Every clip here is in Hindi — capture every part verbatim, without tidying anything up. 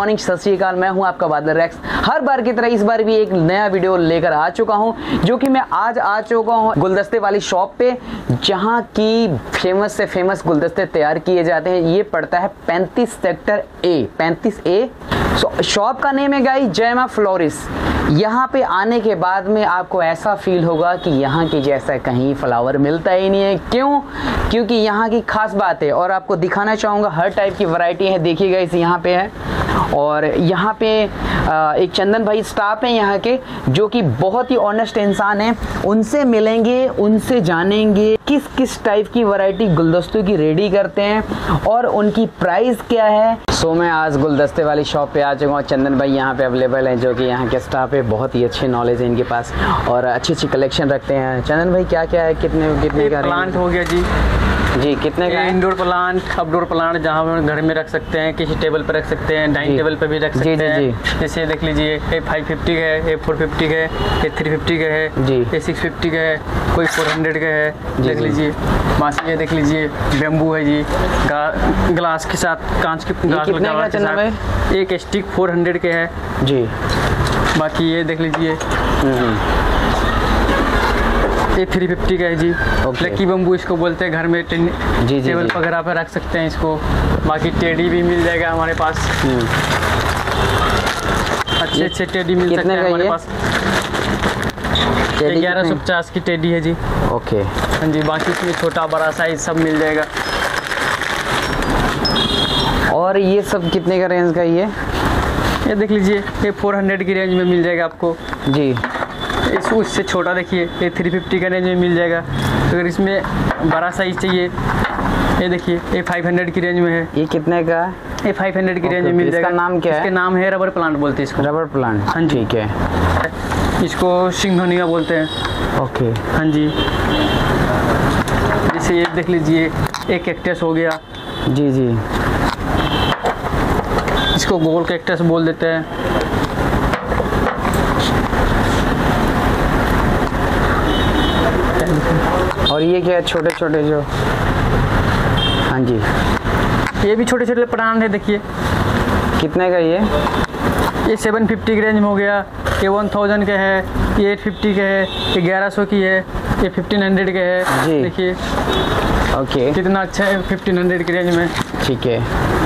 मॉर्निंग, सत श्री अकाल। मैं हूं आपका बादल रैक्स। हर बार की तरह इस बार भी एक नया वीडियो लेकर आ चुका हूं, जो कि मैं आज आ चुका हूं गुलदस्ते वाली शॉप पे, जहां की फेमस से फेमस गुलदस्ते तैयार किए जाते हैं। ये पड़ता है पैंतीस सेक्टर ए, पैंतीस ए। शॉप का नेम है गाइस जय मां फ्लोरिस। यहाँ पे आने के बाद में आपको ऐसा फील होगा कि यहाँ के जैसा कहीं फ्लावर मिलता ही नहीं है। क्यों? क्योंकि यहाँ की खास बात है, और आपको दिखाना चाहूँगा हर टाइप की वैरायटी है। देखिएगा इस यहाँ पे है, और यहाँ पे एक चंदन भाई स्टाफ है यहाँ के, जो कि बहुत ही ऑनेस्ट इंसान है। उनसे मिलेंगे, उनसे जानेंगे किस किस टाइप की वैरायटी गुलदस्तों की रेडी करते हैं और उनकी प्राइस क्या है। सो मैं आज गुलदस्ते वाली शॉप पे आ चुका हूँ। चंदन भाई यहाँ पे अवेलेबल हैं, जो कि यहाँ के स्टाफ है। बहुत ही अच्छी नॉलेज है इनके पास और अच्छी अच्छी कलेक्शन रखते हैं। चंदन भाई क्या क्या है, कितने कितने का प्लांट हो गया जी जी कितने का? इंडोर प्लांट, आउटडोर प्लांट, जहाँ हम घर में रख सकते हैं, किसी टेबल पर रख सकते हैं, डाइनिंग टेबल पर भी रख सकते जी, हैं। जी, जैसे देख लीजिए ए फाइव फिफ्टी का है, ए फोर फिफ्टी का है, ए थ्री फिफ्टी का है जी, ए सिक्स फिफ्टी का है, कोई फोर हंड्रेड का है। देख लीजिए मासी, ये देख लीजिए बेम्बू है जी, ग्लास के साथ, कांच के ग्लास के साथ। एक स्टिक फोर हंड्रेड के है जी। बाकी ये देख लीजिए ये थ्री फिफ्टी का है जी। लकी बम्बू इसको बोलते हैं, घर में जी, टेबल वगैरह पर रख सकते हैं इसको। बाकी टेडी भी मिल जाएगा हमारे पास, अच्छे अच्छे टेडी मिल सकते हैं हमारे पास। ग्यारह सौ पचास की टेडी है जी। ओके हाँ जी। बाकी इसमें छोटा बड़ा साइज सब मिल जाएगा। और ये सब कितने का रेंज का? ये ये देख लीजिए ये फोर हंड्रेड की रेंज में मिल जाएगा आपको जी। इस उससे छोटा देखिए ये थ्री फिफ्टी का रेंज में मिल जाएगा। अगर इसमें बड़ा साइज चाहिए, ये देखिए ये फाइव हंड्रेड की रेंज में है। ये कितने का? ये फाइव हंड्रेड की रेंज में मिल जाएगा। इसका नाम क्या है? इसके नाम है रबर प्लांट बोलते हैं इसको। रबर प्लांट, हाँ जी। ठीक है। इसको सिंघनिया बोलते हैं। ओके हाँ जी। जैसे ये देख लीजिए एक कैक्टस हो गया जी जी, इसको गोल कैक्टस बोल देते हैं। और ये क्या है? छोटे छोटे जो, हाँ जी, ये भी छोटे छोटे प्लांट है। देखिए कितने का? ये ये सेवन फिफ्टी की रेंज में हो गया। ये वन थाउजेंड का है, ये एट फिफ्टी का है, ये ग्यारह सौ की है, ये फिफ्टीन हंड्रेड का है। देखिए ओके कितना अच्छा है फिफ्टीन हंड्रेड की रेंज में। ठीक है।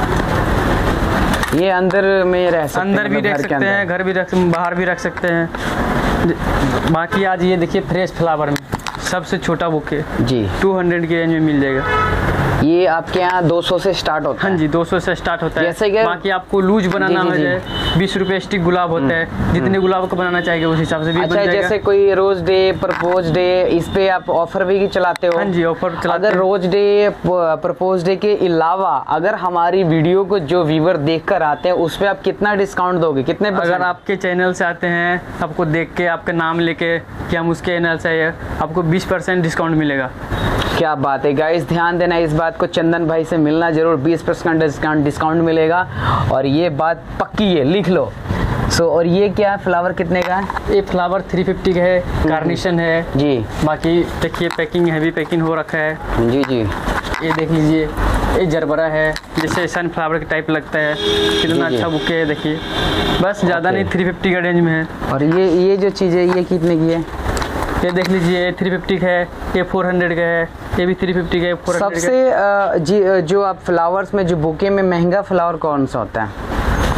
ये अंदर में रह सकते अंदर भी रख सकते हैं, घर भी रख, बाहर भी रख सकते हैं। बाकी आज ये देखिए फ्रेश फ्लावर में सबसे छोटा बुके जी टू हंड्रेड की रेंज में मिल जाएगा। ये आपके यहाँ दो सौ से स्टार्ट होता है? हाँ जी, दो सौ से स्टार्ट होता है। जैसे कि बाकी आपको लूज बनाना हो जाए, बीस रुपए स्टिक गुलाब होता है। जितने गुलाब को बनाना चाहिए उस हिसाब से भी अच्छा, बन जाएगा। जैसे कोई रोज डे, प्रपोज डे, इस पे आप ऑफर भी चलाते हो? हाँ जी, ऑफर चलाते अगर रोज डे, प्रपोज डे के अलावा अगर हमारी वीडियो को जो व्यूवर देख कर आते हैं, उस पे आप कितना डिस्काउंट दोगे? कितने? अगर आपके चैनल से आते हैं, आपको देख के, आपका नाम लेके कि हम उसके चैनल से है, आपको बीस परसेंट डिस्काउंट मिलेगा। क्या बात है गाइस, ध्यान देना इस बात को। चंदन भाई से मिलना जरूर, बीस परसेंट डिस्काउंट डिस्काउंट मिलेगा, और ये बात पक्की है, लिख लो। सो so, और ये क्या है? फ्लावर कितने का है? ये फ्लावर थ्री फिफ्टी का है, कार्निशन है जी। बाकी देखिए पैकिंग, हैवी पैकिंग हो रखा है जी जी। ये देख लीजिए ये जरबरा है, जैसे सनफ्लावर के टाइप लगता है। कितना अच्छा बुके है देखिए। बस ज़्यादा नहीं, थ्री फिफ्टी का रेंज में है। और ये ये जो चीज़ है, ये कितने की है? ये देख लीजिए ये थ्री फिफ्टी का है, ये फोर हंड्रेड का है, ये भी थ्री फिफ्टी का है, फोर हंड्रेड का। सबसे जी जो आप फ्लावर्स में, जो बुके में महंगा फ्लावर कौन सा होता है?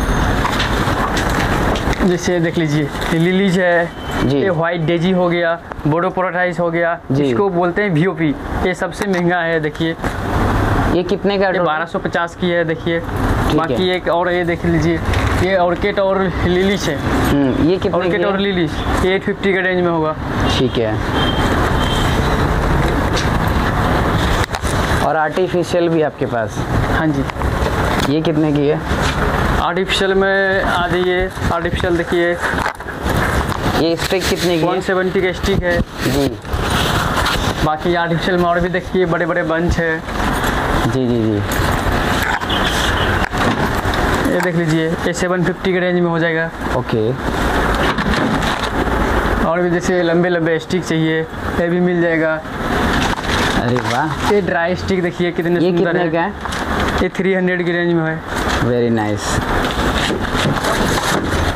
जैसे देख लीजिए ये लिलीज है जी, ये व्हाइट डेजी हो गया, बोडो प्रोटाइज हो गया, जिसको बोलते हैं वीओपी। ये सबसे महंगा है। देखिए ये कितने का? ये बारह सौ पचास की है। देखिए बाकी एक और ये देख लीजिए ये ऑर्किड और लिलीज है। ये कितने? ऑर्किड और लिलीज ये एट फिफ्टी के रेंज में होगा। ठीक है। और आर्टिफिशियल भी आपके पास? हाँ जी। ये कितने की है? आर्टिफिशियल में आ जाइए, आर्टिफिशियल देखिए ये स्टिक कितने की? वन सेवेंटी का स्टिक है जी। बाकी आर्टिफिशियल में और भी देखिए बड़े बड़े बंच है। जी जी जी। ये देख लीजिए ये सेवन फिफ्टी के रेंज में हो जाएगा। ओके। और भी जैसे लंबे लंबे स्टिक चाहिए, ये भी मिल जाएगा। अरे वाह। ये ड्राई स्टिक देखिए कितने ये सुंदर कितने है। का है? ये थ्री हंड्रेड की रेंज में है। Very nice.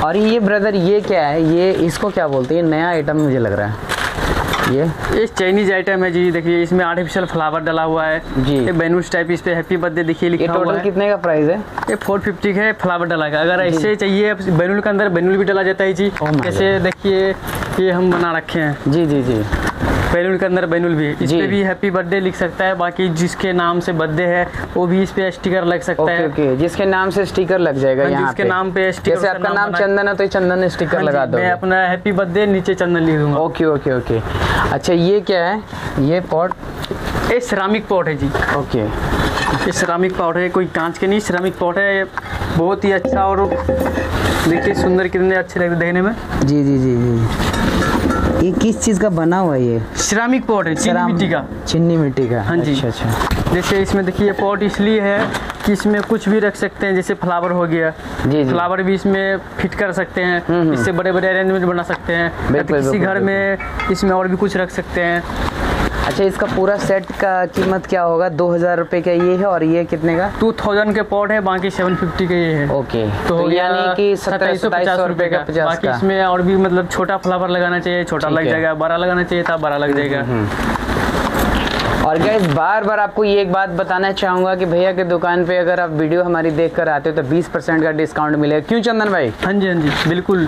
और ये ब्रदर ये क्या है, ये इसको क्या बोलते हैं, नया आइटम मुझे लग रहा है ये ये चाइनीज आइटम है जी। देखिए इसमें आर्टिफिशियल फ्लावर डला हुआ है जी। ये बैलून्स टाइप इस पे हैप्पी बर्थडे देखिए ये लिखा हुआ टोटल है। कितने का प्राइस है? ये फोर फिफ्टी है फ्लावर डला का। अगर ऐसे चाहिए बैलून के अंदर बैलून भी डला जाता है जी। Oh my जैसे देखिए ये हम बना रखे हैं जी जी जी। बैलून के अंदर बैलून भी, इस जी। पे भी हैप्पी बर्थडे लिख सकता है। बाकी जिसके नाम से बर्थडे है वो भी इस पे स्टिकर लग सकता ओके है। ओके, जिसके नाम से स्टिकर लग जाएगा हाँ जी, यहाँ जिसके पे। नाम पे स्टिकर, जैसे आपका नाम चंदन है तो ये चंदन स्टिकर हाँ जी, लगा दो। मैं अपना हैप्पी बर्थडे नीचे चंदन लिख दूंगा। Okay okay okay. अच्छा ये क्या है, ये पॉट? ये सिरामिक पॉट है जी। ओके, ये सिरामिक पॉट है, कोई कांच के नहीं, सिरामिक पॉट है। ये बहुत ही अच्छा और देखिए सुंदर कितने अच्छे लगते देखने में। जी जी जी जी। ये किस चीज़ का बना हुआ है? ये सिरामिक पॉट है, चीनी सिराम- मिट्टी का। चीनी मिट्टी का। हाँ जी। अच्छा अच्छा। जैसे इसमें देखिए पॉट इसलिए है कि इसमें कुछ भी रख सकते हैं, जैसे फ्लावर हो गया, जी जी। फ्लावर भी इसमें फिट कर सकते हैं। इससे बड़े बड़े अरेंजमेंट बना सकते हैं। या तो बिल्कुल, किसी बिल्कुल, घर में इसमें और भी कुछ रख सकते हैं। अच्छा इसका पूरा सेट का कीमत क्या होगा? दो हज़ार रुपये का ये है, और ये कितने का? टू थाउजेंड के पॉट है, बाकी सेवन फिफ्टी के ये है। ओके, तो तो हो गया यानी कि सत्ताईस सौ पचास रुपये का, पचास बाकी का। इसमें और भी मतलब छोटा फ्लावर लगाना चाहिए छोटा ठीक लग है। जाएगा, बड़ा लगाना चाहिए था बड़ा लग जाएगा। और गाइस बार बार आपको ये एक बात बताना चाहूँगा कि भैया की दुकान पे अगर आप वीडियो हमारी देख कर आते हो तो बीस परसेंट का डिस्काउंट मिलेगा। क्यों चंदन भाई? हाँ जी हाँ जी बिल्कुल,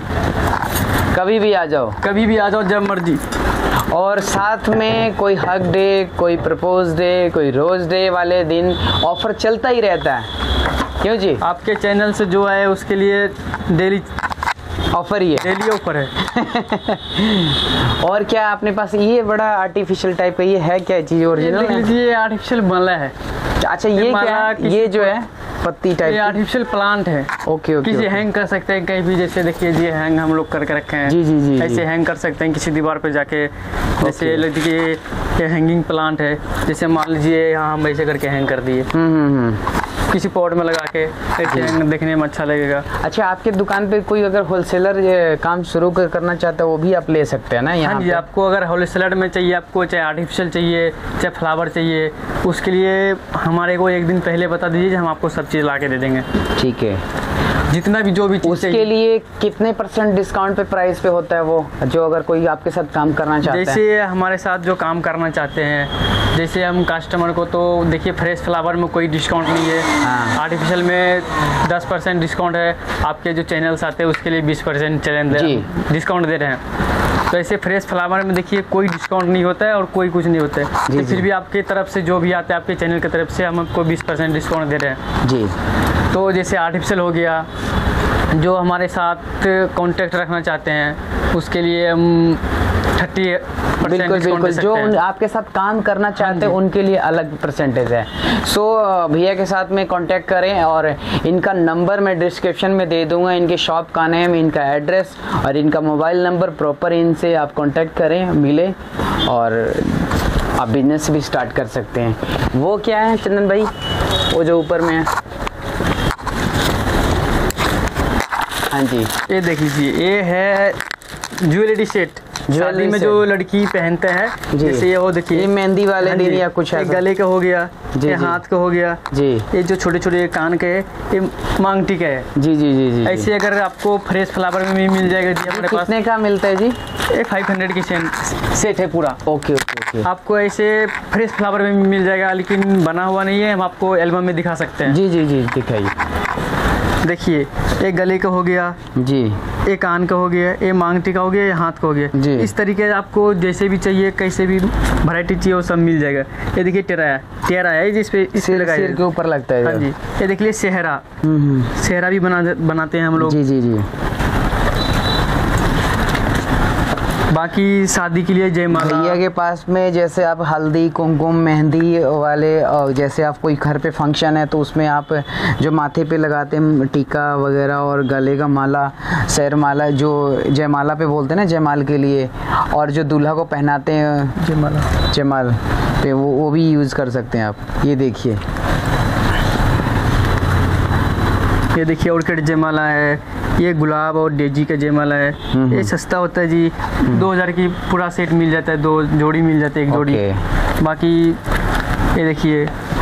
कभी भी आ जाओ, कभी भी आ जाओ जब मर्जी। और साथ में कोई हक डे, कोई प्रपोज डे, कोई रोज डे वाले दिन ऑफर चलता ही रहता है। क्यों जी? आपके चैनल से जो है उसके लिए डेली ऑफर ही है, डेली ऑफर है। और क्या अपने पास ये बड़ा आर्टिफिशियल टाइप का ये है, क्या चीज़ ये ओरिजिनल देख है? लीजिए आर्टिफिशियल माला है। अच्छा ये माला क्या है? किसी ये जो को- है पत्ती ये टाइप आर्टिफिशियल प्लांट है। ओके ओके किसी ओके। हैंग कर सकते हैं कहीं भी, जैसे देखिए ये हैंग हम लोग करके रखे हैं। जी, जी, जी, ऐसे जी। हैंग कर सकते हैं किसी दीवार पे जाके। जैसे देखिए ये हैंगिंग प्लांट है, जैसे मान लीजिए यहाँ हम ऐसे करके हैंग कर दिए, हम्म हम्म हम्म। किसी पॉट में लगा के ऐसे हैंग देखने में अच्छा लगेगा। अच्छा आपके दुकान पे कोई अगर होलसेलर ये काम शुरू कर- करना चाहता है वो भी आप ले सकते हैं ना यहाँ हाँ जी, पे? आपको अगर होलसेलर में चाहिए, आपको चाहे आर्टिफिशियल चाहिए चाहे फ्लावर चाहिए, उसके लिए हमारे को एक दिन पहले बता दीजिए, हम आपको सब चीज़ ला के दे देंगे। ठीक है। जितना भी जो भी चीज़ उसके चाहिए। लिए कितने परसेंट डिस्काउंट पे प्राइस पे होता है वो, जो अगर कोई आपके साथ काम करना चाहता है? जैसे हमारे साथ जो काम करना चाहते हैं, जैसे हम कस्टमर को, तो देखिए फ्रेश फ्लावर में कोई डिस्काउंट नहीं है। हाँ। आर्टिफिशियल में दस परसेंट डिस्काउंट है। आपके जो चैनल्स आते हैं उसके लिए बीस परसेंट चैनल जी। डिस्काउंट दे रहे हैं। तो ऐसे फ्रेश फ्लावर में देखिए कोई डिस्काउंट नहीं होता है और कोई कुछ नहीं होता है। जी, तो जी। फिर भी आपकी तरफ से जो भी आता है आपके चैनल की तरफ से हम आपको बीस परसेंट डिस्काउंट दे रहे हैं। जी। तो जैसे आर्टिफिशियल हो गया, जो हमारे साथ कांटेक्ट रखना चाहते हैं उसके लिए हम थर्टी बिल्कुल बिल्कुल, जो उन, आपके साथ काम करना चाहते हैं उनके लिए अलग परसेंटेज है। सो भैया के साथ में कांटेक्ट करें, और इनका नंबर मैं डिस्क्रिप्शन में दे दूंगा, इनके शॉप का नेम, इनका एड्रेस और इनका मोबाइल नंबर, प्रॉपर इनसे आप कांटेक्ट करें, मिले और आप बिजनेस भी स्टार्ट कर सकते हैं। वो क्या है चंदन भाई, वो जो ऊपर में है? हाँ जी, ये देख लीजिए, ये है ज्वेलरी सेट। शादी में सेट। जो लड़की पहनते हैं, जी। जैसे ये वो देखिए, ये मेहंदी वाले हाँ दिन जी, या कुछ ये ऐसा? गले का हो गया, जी, ये जी। हाथ का हो गया, जी ये जो छोटे छोटे कान के है, ये मांग टीका है। जी जी जी जी। ऐसे अगर आपको फ्रेश फ्लावर में भी मिल जाएगा जी हमारे पास। कितने का मिलता है जी? ये फाइव हंड्रेड की सेट है पूरा। Okay okay okay. आपको ऐसे फ्रेश फ्लावर में भी मिल जाएगा, लेकिन बना हुआ नहीं है, हम आपको एल्बम में दिखा सकते हैं। जी जी जी दिखाइए। देखिए, एक गले का हो गया, जी एक कान का हो गया, एक मांग टीका हो गया, ये हाथ का हो गया। जी। इस तरीके से आपको जैसे भी चाहिए, कैसे भी वैरायटी चाहिए वो सब मिल जाएगा। ये देखिए टेरा है, टेरा है जिस पे इस पे सिर लगाया सिर के ऊपर लगता है हाँ जो। जी। ये देखिए सेहरा, हम्म हम्म। सेहरा भी बना बनाते हैं हम लोग। जी जी जी। बाकी शादी के लिए जयमाला, भैया के पास में जैसे आप हल्दी कुमकुम मेहंदी वाले, और जैसे आप कोई घर पे फंक्शन है तो उसमें आप जो माथे पे लगाते हैं टीका वगैरह और गले का माला, सैर माला, जो जयमाला पे बोलते हैं ना जयमाल के लिए, और जो दूल्हा को पहनाते हैं जयमाला जयमाल पे, वो वो भी यूज़ कर सकते हैं आप। ये देखिए, ये देखिए ऑर्किड जयमाला है, ये गुलाब और डेजी का जयमाला है। ये सस्ता होता है जी, दो हज़ार की पूरा सेट मिल जाता है, दो जोड़ी मिल जाती है, एक जोड़ी। ओके। बाकी ये देखिए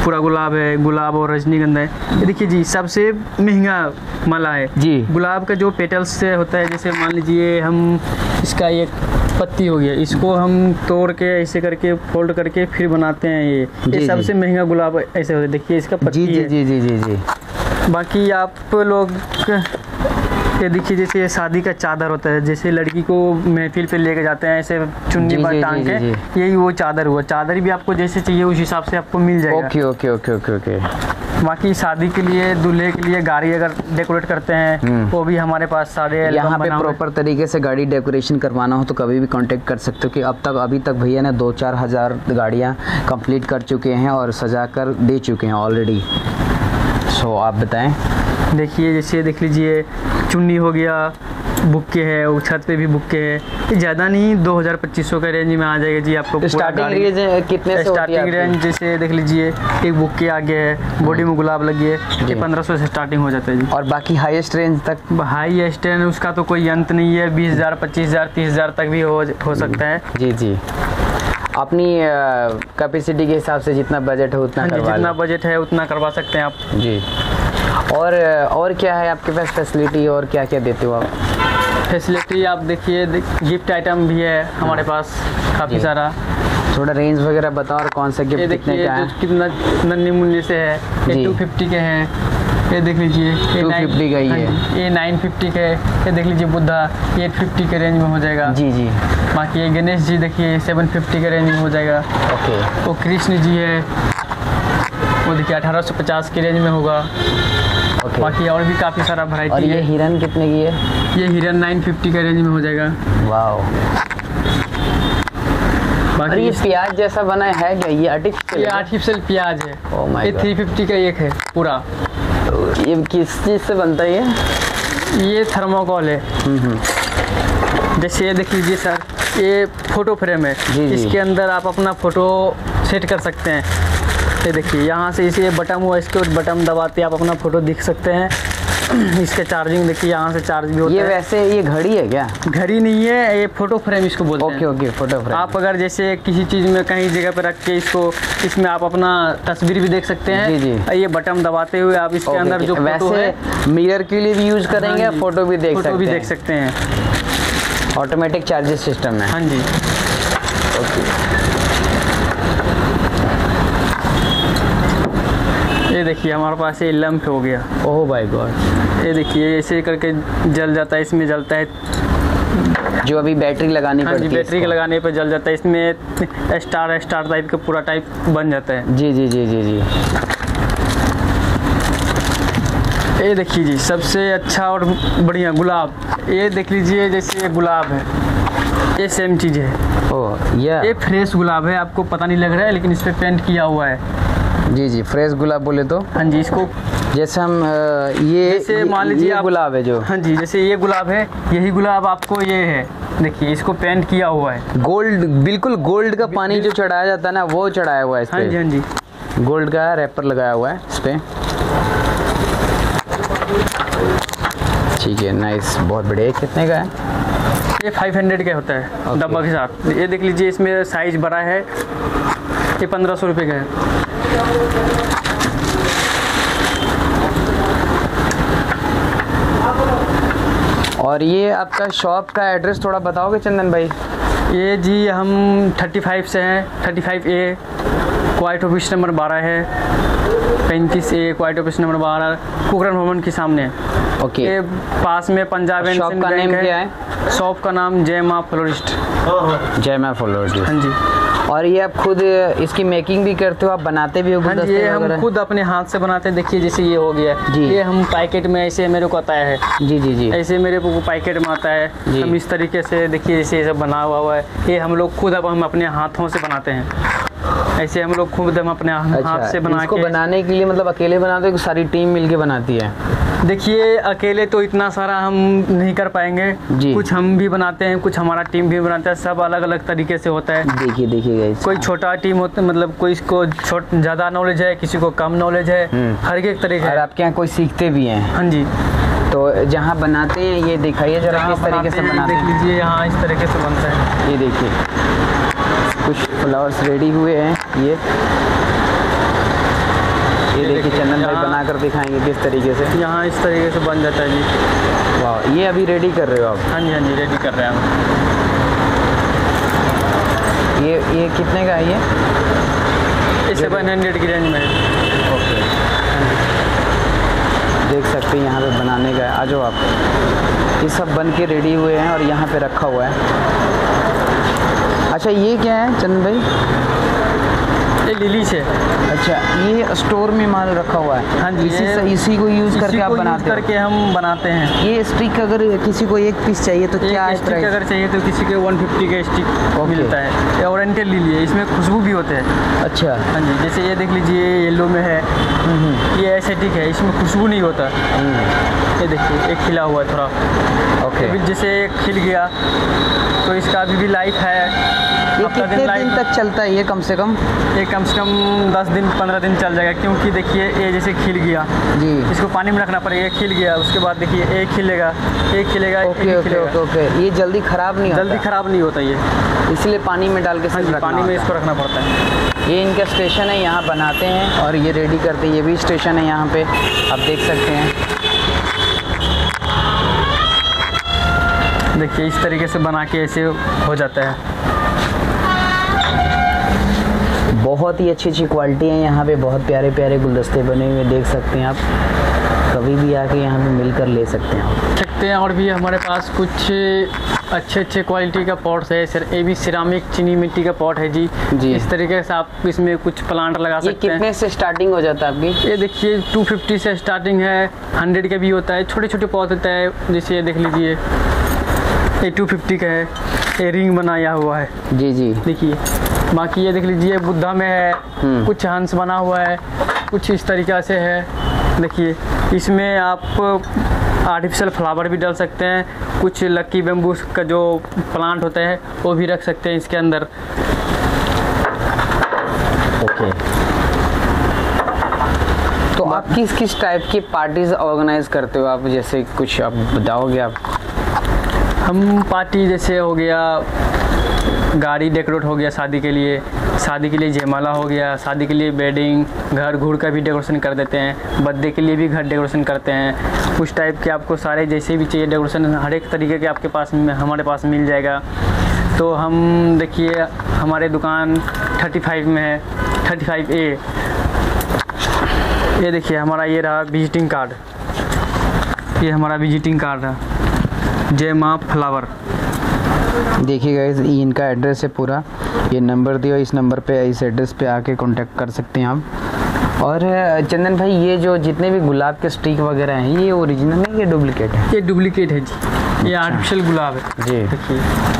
पूरा गुलाब है, गुलाब और रजनीगंधा है। ये देखिए जी सबसे महंगा माला है जी। गुलाब का जो पेटल्स से होता है, जैसे मान लीजिए हम इसका एक पत्ती हो गया, इसको हम तोड़ के ऐसे करके फोल्ड करके फिर बनाते हैं। ये जी, ये सबसे जी। महंगा गुलाब ऐसे होता है। देखिए इसका पत्ती जी जी है। जी जी जी जी। बाकी आप लोग ये देखिए जैसे ये शादी का चादर होता है, जैसे लड़की को महफिल पे लेके जाते हैं ऐसे चुन्नी जी, पर जी, टांग जी, के, जी, यही वो चादर हुआ। चादर भी आपको जैसे चाहिए उस हिसाब से आपको मिल जाएगा। Okay okay okay okay okay. बाकी शादी के लिए दूल्हे के लिए गाड़ी अगर डेकोरेट करते हैं वो भी हमारे पास सारे एल्बम यहाँ पे बना हुआ है। प्रॉपर तरीके से गाड़ी डेकोरेशन करवाना हो तो कभी भी कांटेक्ट कर सकते हो कि अब तक अभी तक भैया ने दो चार हज़ार गाड़ियाँ कंप्लीट कर चुके हैं और सजा कर दे चुके हैं ऑलरेडी। सो आप बताएं। देखिए जैसे देख लीजिए चुन्नी हो गया, बुक्के है, वो छत पे भी बुक्के है। ये ज़्यादा नहीं, दो हज़ार पच्चीस सौ के रेंज में आ जाएगा जी आपको। स्टार्टिंग रेंज कितने से होती है स्टार्टिंग आपकी? रेंज जैसे देख लीजिए एक बुक्के आगे है, बॉडी में गुलाब लगी है, ये पंद्रह सौ से स्टार्टिंग हो जाता है जी। और बाकी हाईएस्ट रेंज तक? हाई स्टैंड उसका तो कोई अंत नहीं है, बीस हज़ार पच्चीस हज़ार तीस हज़ार तक भी हो हो सकता है। जी जी। अपनी कैपेसिटी के हिसाब से जितना बजट है उतना करवा जितना लो। बजट है उतना करवा सकते हैं आप जी। और और क्या है आपके पास फैसिलिटी, और क्या क्या देते हो आप? फैसिलिटी आप देखिए, गिफ्ट आइटम भी है हमारे पास काफ़ी जी। सारा। थोड़ा रेंज वगैरह बताओ और कौन सा ये गिफ्ट कितने देखिए का है? जो कितना नन्ही मूल्य से है, ये जी। टू फिफ्टी के हैं। ये देख लीजिए ये टू फिफ्टी का ही हाँ है। जी, ये नाइन फिफ्टी का है। ये देख लीजिए बुद्धा एट फिफ्टी के रेंज में हो जाएगा। जी जी। बाकी ये गणेश जी देखिए सेवन फिफ्टी के रेंज में हो जाएगा। ओके। वो कृष्ण जी है, वो देखिए अठारह सौ पचास के रेंज में होगा। ओके। बाकी और भी काफ़ी सारा और वैरायटी ये है। हिरन कितने की है? ये हिरन नाइन फिफ्टी के रेंज में हो जाएगा। वाओ। और बाकी ये प्याज जैसा बना है क्या? ये आर्टिफिशियल ये आर्टिफिशियल प्याज है। Oh my ये God। थ्री फिफ्टी का एक है पूरा। ये किस चीज़ से बनता है ये? ये थर्मोकोल है। जैसे ये देख लीजिए सर, ये फोटो फ्रेम है। जी, जी। इसके अंदर आप अपना फोटो सेट कर सकते हैं। ये देखिए यहाँ से इसे बटन हुआ, इसके बटन दबाते आप अपना फोटो दिख सकते हैं। इसका चार्जिंग देखिए यहाँ से चार्ज भी होता ये है। वैसे ये घड़ी है क्या? घड़ी नहीं है, ये फोटो फ्रेम इसको बोलते हैं। Okay okay, photo frame. आप अगर जैसे किसी चीज़ में कहीं जगह पे रख के इसको, इसमें आप अपना तस्वीर भी देख सकते हैं। जी, जी। और ये बटन दबाते हुए आप इसके ओके, अंदर ओके। जो फोटो है वैसे मिरर के लिए भी यूज करेंगे, हाँ जी, फोटो भी देख फोटो सकते भी हैं। देख सकते हैं। ऑटोमेटिक चार्जिंग सिस्टम है। हाँ जी। ये देखिए हमारे पास ये लैंप हो गया। Oh my God. ये देखिए ऐसे करके जल जाता है, इसमें जलता है। जो अभी बैटरी लगानी हाँ जी, पड़ती है बैटरी के इसको। लगाने पे जल जाता है। इसमें स्टार स्टार टाइप का पूरा टाइप बन जाता है। जी जी जी जी जी। ये देखिए जी सबसे अच्छा और बढ़िया गुलाब, ये देख लीजिए जैसे ये गुलाब है, ये सेम चीज़ है। ओह या ये फ्रेश गुलाब है, आपको पता नहीं लग रहा है लेकिन इस पे पेंट किया हुआ है। जी जी, फ्रेश गुलाब बोले तो हाँ जी, इसको जैसे हम अ, ये जैसे मान लीजिए ये आप- गुलाब है जो हाँ जी, जैसे ये गुलाब है, यही गुलाब आपको ये है, देखिए इसको पेंट किया हुआ है। गोल्ड, बिल्कुल गोल्ड का पानी जो चढ़ाया जाता है ना, वो चढ़ाया हुआ है इस हाँ जी, हाँ जी। पे। गोल्ड का रैपर लगाया हुआ है इस पे। ठीक है, नाइस, बहुत बढ़िया। कितने का है? ये फाइव हंड्रेड का होता है ओके। डब्बा के साथ। ये देख लीजिए इसमें साइज बड़ा है, ये पंद्रह सौ रुपये का है। और ये आपका शॉप का एड्रेस थोड़ा बताओगे चंदन भाई? ये जी हम थर्टी फाइव से हैं, thirty five a quite office number बारह है, पैंतीस ए क्वाइट ऑफिस नंबर बारह, कुकरन भवन के सामने। ओके। ये पास में पंजाब एंड शॉप सिंध का बैंक नेम क्या है? शॉप का नाम जय माँ फ्लोरिस्ट। जय मां फ्लोरिस्ट। हाँ जी, और ये आप खुद इसकी मेकिंग भी करते हो, आप बनाते भी हो हाँ जी। गुलदस्ते ये हम वगैरह? खुद अपने हाथ से बनाते हैं। देखिए जैसे ये हो गया, जी। ये हम पैकेट में ऐसे मेरे को आता है, जी जी जी। ऐसे मेरे को पैकेट में आता है। जी। हम इस तरीके से देखिए जैसे ये सब बना हुआ हुआ है, ये हम लोग खुद अब हम अपने हाथों से बनाते हैं। ऐसे हम लोग खुद हम अपने हाथ से बना इसको के। बनाने के लिए मतलब अकेले बनाते हो कि सारी टीम मिलके बनाती है? देखिए अकेले तो इतना सारा हम नहीं कर पाएंगे, जी। कुछ हम भी बनाते हैं, कुछ हमारा टीम भी बनाता है, सब अलग अलग तरीके से होता है। देखिए देखिए गाइस, कोई छोटा टीम होता है, मतलब कोई को छोट ज़्यादा नॉलेज है, किसी को कम नॉलेज है, हम्म। हर एक तरीके और है। आपके यहाँ कोई सीखते भी हैं? हाँ जी, तो जहाँ बनाते हैं ये दिखाइए जरा जहाँ किस तरीके से हैं, बनाते देख हैं। लीजिए यहाँ इस तरीके से बनता है। ये देखिए कुछ फ्लावर्स रेडी हुए हैं। ये ये देखिए चंदन भाई बना कर दिखाएंगे किस तरीके से। यहाँ इस तरीके से बन जाता है जी। वाह, ये अभी रेडी कर रहे हो आप? हाँ जी हाँ जी, रेडी कर रहे हैं हम। ये ये कितने का है ये? ये सेवन हंड्रेड की रेंज में है। ओके, देख सकते हैं यहाँ पे बनाने का है। आ जाओ आप। ये सब बन के रेडी हुए हैं और यहाँ पे रखा हुआ है। अच्छा, ये क्या है चंदन भाई? ये लिली से। अच्छा, ये स्टोर में माल रखा हुआ है? हाँ जी, इसी से इसी को यूज़ करके आप बनाते हैं? करके हम बनाते हैं। ये स्टिक अगर किसी को एक पीस चाहिए तो क्या है स्टिक? अगर चाहिए तो किसी के वन फिफ्टी का स्टिक मिलता है। ये ओरिएंटल लिली है, इसमें खुशबू भी होते हैं। अच्छा। हाँ जी, जैसे ये देख लीजिए, येलो में है, ये एस्थेटिक है, इसमें खुशबू नहीं होता। ये देखिए, एक खिला हुआ है थोड़ा। ओके, जैसे एक खिल गया तो इसका अभी भी लाइफ है। ये कितने दिन, दिन तक चलता है ये? कम से कम ये कम से कम दस दिन पंद्रह दिन चल जाएगा, क्योंकि देखिए ये जैसे खिल गया जी, इसको पानी में रखना पड़ेगा। खिल गया, उसके बाद देखिए एक खिलेगा, एक खिलेगा, ओके ओके ओके ओके। ये जल्दी ख़राब नहीं होता? जल्दी ख़राब नहीं होता ये, इसलिए पानी में डाल के सिर्फ पानी में इसको रखना पड़ता है। ये इनका स्टेशन है, यहाँ बनाते हैं और ये रेडी करते हैं। ये भी स्टेशन है यहाँ पे, आप देख सकते हैं। देखिए इस तरीके से बना के ऐसे हो जाता है। बहुत ही अच्छी अच्छी क्वालिटी है यहाँ पे, बहुत प्यारे प्यारे गुलदस्ते बने हुए देख सकते हैं आप। कभी भी आके यहाँ पे मिलकर ले सकते हैं आप सकते हैं। और भी हमारे पास कुछ अच्छे अच्छे क्वालिटी का पॉट्स है सर। ये भी सिरामिक चीनी मिट्टी का पॉट है जी जी। इस तरीके से आप इसमें कुछ प्लांट लगा सकते हैं। कितने से स्टार्टिंग हो जाता है आपकी? ये देखिए टू फिफ्टी से स्टार्टिंग है, हंड्रेड का भी होता है, छोटे छोटे पॉट होता है। जैसे ये देख लीजिए, ये टू फिफ्टी का है, ये रिंग बनाया हुआ है जी जी। देखिए, बाकी ये देख लीजिए बुद्धा में है, कुछ हंस बना हुआ है, कुछ इस तरीक़ा से है। देखिए इसमें आप आर्टिफिशियल फ्लावर भी डाल सकते हैं, कुछ लक्की बेम्बू का जो प्लांट होता है वो भी रख सकते हैं इसके अंदर। ओके, तो आप किस किस टाइप की पार्टीज ऑर्गेनाइज करते हो आप? जैसे कुछ आप बताओगे आप? हम पार्टी जैसे हो गया, गाड़ी डेकोरेट हो गया शादी के लिए, शादी के लिए जयमाला हो गया, शादी के लिए बेडिंग, घर घूर का भी डेकोरेशन कर देते हैं, बर्थडे के लिए भी घर डेकोरेशन करते हैं। उस टाइप के आपको सारे जैसे भी चाहिए डेकोरेशन, हर एक तरीके के आपके पास हमारे पास मिल जाएगा। तो हम देखिए हमारे दुकान थर्टी फाइव में है, थर्टी फाइव ए। ये देखिए हमारा ये रहा विजिटिंग कार्ड, ये हमारा विजिटिंग कार्ड है, जय माँ फ्लावर। देखिए गाइस, ये इनका एड्रेस है पूरा, ये नंबर दिया, इस नंबर पे इस एड्रेस पे आके कांटेक्ट कर सकते हैं आप। और चंदन भाई, ये जो जितने भी गुलाब के स्टिक वगैरह हैं, ये ओरिजिनल है, ये डुप्लीकेट है? ये डुप्लीकेट है जी, ये आर्टिफिशियल गुलाब है जी। देखिए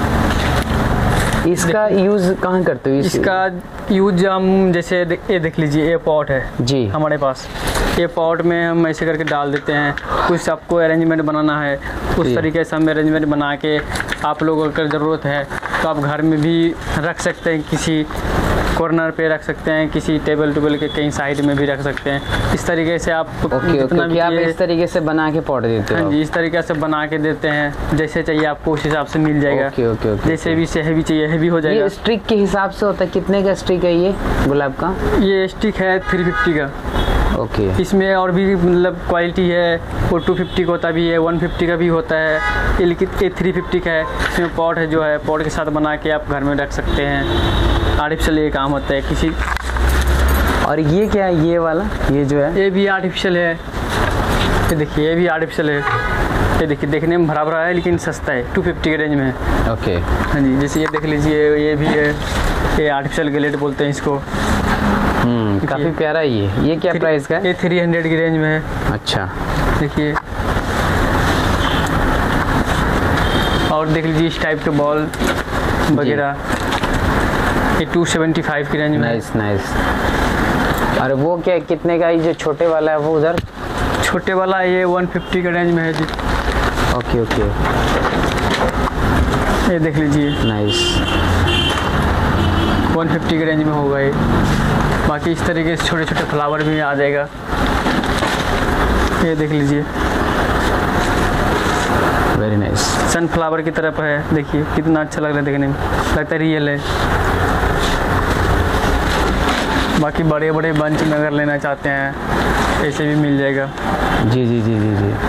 इसका यूज़ कहाँ करते हो? इस इसका यूज हम जैसे ये देख लीजिए, ये पॉट है जी हमारे पास। ये पॉट में हम ऐसे करके डाल देते हैं। कुछ आपको अरेंजमेंट बनाना है, उस तरीके से हम अरेंजमेंट बना के, आप लोगों को ज़रूरत है तो आप घर में भी रख सकते हैं, किसी कॉर्नर पे रख सकते हैं, किसी टेबल टेबल के कहीं साइड में भी रख सकते हैं। इस तरीके से आप ओके जितना ओके, भी आप इस तरीके से बना के पॉट देते हो? हाँ जी, इस तरीके से बना के देते हैं, जैसे चाहिए आपको उस हिसाब से मिल जाएगा। Okay okay okay. जैसे भी हैवी चाहिए हैवी हो जाएगा। ये स्टिक के हिसाब से होता है? कितने का स्टिक है ये गुलाब का? ये स्टिक है थ्री फिफ्टी का। Okay okay. इसमें और भी मतलब क्वालिटी है, वो टू फिफ्टी का होता भी है, वन फिफ्टी का भी होता है, ये लेकिन ये थ्री फिफ्टी का है। इसमें पॉट है जो है, पॉट के साथ बना के आप घर में रख सकते हैं। आर्टिफिशियल ये काम होता है किसी। और ये क्या है ये वाला, ये जो है? ये भी आर्टिफिशियल है, ये देखिए ये भी आर्टिफिशियल है। ये देखिए देखने में भरा भरा है लेकिन सस्ता है, टू फिफ्टी के रेंज में है। Okay okay. हाँ जी, जैसे ये देख लीजिए, ये भी है, ये आर्टिफिशियल ग्लेड बोलते हैं इसको। हम्म काफ़ी प्यारा है ये। ये क्या प्राइस का है? ये थ्री हंड्रेड की रेंज में है। अच्छा, देखिए और देख लीजिए इस टाइप के बॉल वगैरह, ये टू सेवेंटी फाइव की रेंज में। Nice nice. और वो क्या कितने का? ये जो छोटे वाला है वो उधर? छोटे वाला ये वन फिफ्टी का रेंज में है जी। ओके ओके, ये देख लीजिए, नाइस, वन फिफ्टी के रेंज में होगा ये। बाकी इस तरीके से छोटे छोटे फ्लावर भी आ जाएगा, ये देख लीजिए, वेरी नाइस। सनफ्लावर की तरफ है, देखिए कितना अच्छा लग रहा है देखने में, लगता है रियल है। बाकी बड़े बड़े बंच में अगर लेना चाहते हैं ऐसे भी मिल जाएगा। जी जी जी जी जी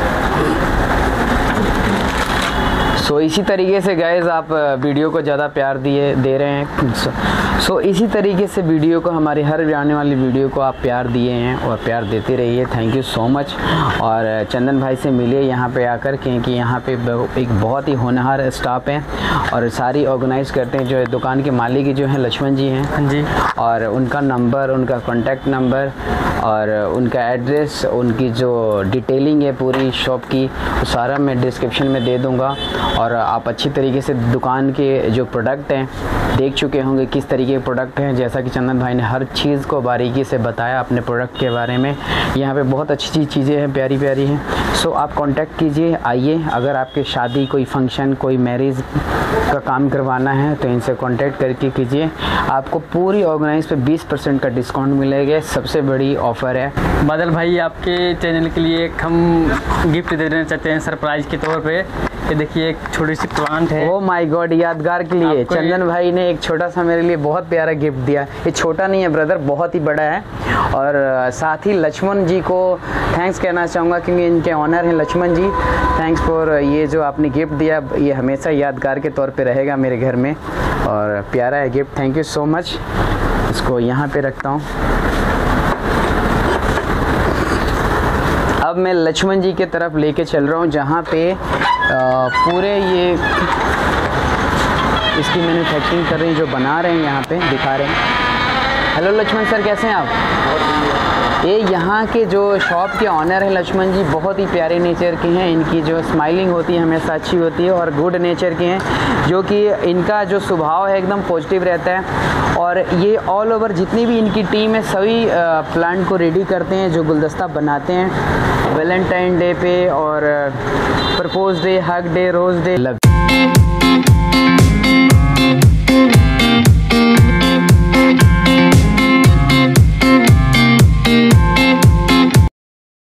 सो so, इसी तरीके से गाइज़ आप वीडियो को ज़्यादा प्यार दिए दे रहे हैं। सो so, so, इसी तरीके से वीडियो को, हमारी हर आने वाली वीडियो को आप प्यार दिए हैं और प्यार देते रहिए। Thank you so much. और चंदन भाई से मिलिए यहाँ पे आकर, क्योंकि यहाँ पे एक बहुत ही होनहार स्टाफ है और सारी ऑर्गेनाइज़ करते हैं। जो है दुकान के मालिक जो हैं लक्ष्मण जी हैं। हाँ जी। और उनका नंबर, उनका कॉन्टैक्ट नंबर और उनका एड्रेस, उनकी जो डिटेलिंग है पूरी शॉप की, वो सारा मैं डिस्क्रिप्शन में दे दूँगा। और आप अच्छी तरीके से दुकान के जो प्रोडक्ट हैं देख चुके होंगे किस तरीके के प्रोडक्ट हैं। जैसा कि चंदन भाई ने हर चीज़ को बारीकी से बताया अपने प्रोडक्ट के बारे में। यहाँ पे बहुत अच्छी अच्छी चीज़ें हैं, प्यारी प्यारी हैं। सो आप कांटेक्ट कीजिए, आइए। अगर आपके शादी, कोई फंक्शन, कोई मैरिज का काम करवाना है तो इनसे कांटेक्ट करके कीजिए। आपको पूरी ऑर्गेनाइज पे बीस परसेंट का डिस्काउंट मिलेगा। सबसे बड़ी ऑफ़र है। बादल भाई, आपके चैनल के लिए एक हम गिफ्ट देना चाहते हैं सरप्राइज़ के तौर पे। ये देखिए एक छोटी सी प्लांट है। ओह माय गॉड, यादगार के लिए चंदन भाई ने एक छोटा सा मेरे लिए बहुत प्यारा गिफ्ट दिया। ये छोटा नहीं है ब्रदर, बहुत ही बड़ा है। और साथ ही लक्ष्मण जी को थैंक्स कहना चाहूँगा, क्योंकि इनके ऑनर हैं लक्ष्मण जी। थैंक्स फॉर ये जो आपने गिफ्ट दिया, ये हमेशा यादगार के तौर पे रहेगा मेरे घर में। और प्यारा है gift, thank you so much. इसको यहाँ पे रखता हूँ। अब मैं लक्ष्मण जी के तरफ लेके चल रहा हूँ, जहाँ पे आ, पूरे ये इसकी मैन्युफैक्चरिंग कर रहे हैं, जो बना रहे हैं यहाँ पे दिखा रहे हैं। हेलो लक्ष्मण सर, कैसे हैं आप? ये यहाँ के जो शॉप के ऑनर हैं लक्ष्मण जी, बहुत ही प्यारे नेचर के हैं। इनकी जो स्माइलिंग होती है हमेशा अच्छी होती है और गुड नेचर के हैं, जो कि इनका जो स्वभाव है एकदम पॉजिटिव रहता है। और ये ऑल ओवर जितनी भी इनकी टीम है सभी प्लांट को रेडी करते हैं, जो गुलदस्ता बनाते हैं वैलेंटाइन डे पे और propose day, hug day, rose day. Love